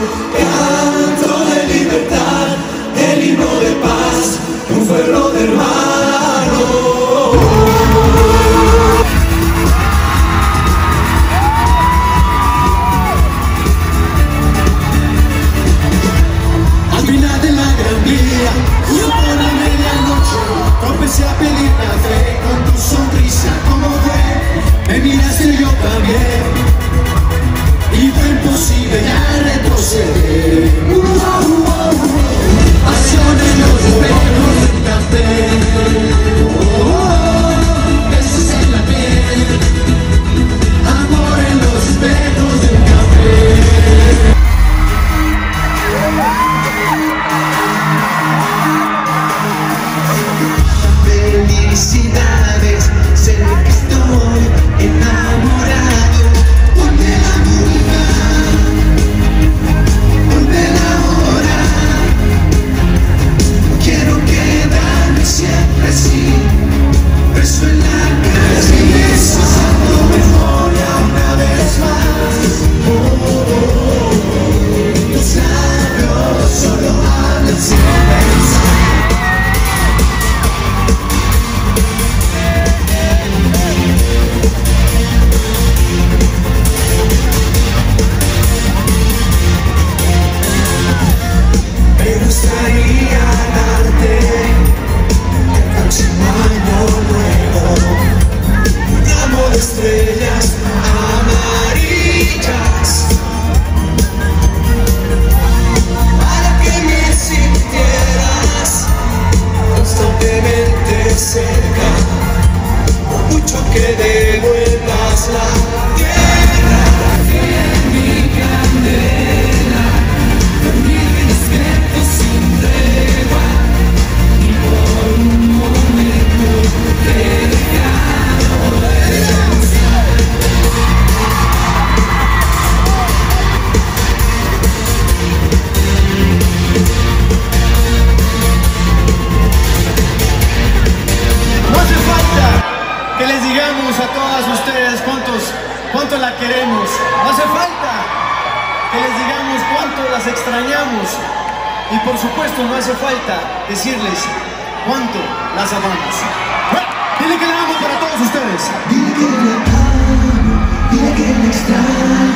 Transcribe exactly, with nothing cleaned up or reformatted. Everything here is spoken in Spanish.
canto de libertad, el himno de paz, un fuego de hermano. Al final de la gran vía, justo por la medianoche, empecé a pedir café con tu sonrisa como de me miraste yo también y fue imposible ya retroceder. Uh, uh, uh, uh. Pasión en los espejos del café, oh, oh, oh. Besos en la piel, amor en los espejos del café. Felicidades, sé que estoy enamorado. Ponme la música, ponme la hora. Quiero quedarme siempre así, preso en la cabeza, tu memoria una vez más. Oh, oh, oh. Tus labios solo hablan sin pensar. Me gustaría darte el próximo año nuevo, un ramo de estrellas amarillas, para que me sintieras constantemente cerca, por mucho que devuelvas la tierra. En mi candela, dormir en secreto sin tregua, y por un momento te he dejado descansar. No hace falta que les digamos a todas ustedes cuántos, cuánto la queremos. No hace falta que les digamos cuánto las extrañamos. Y por supuesto no hace falta decirles cuánto las amamos. Dile que la amo para todos ustedes. Dile que la amo, dile que la extraño.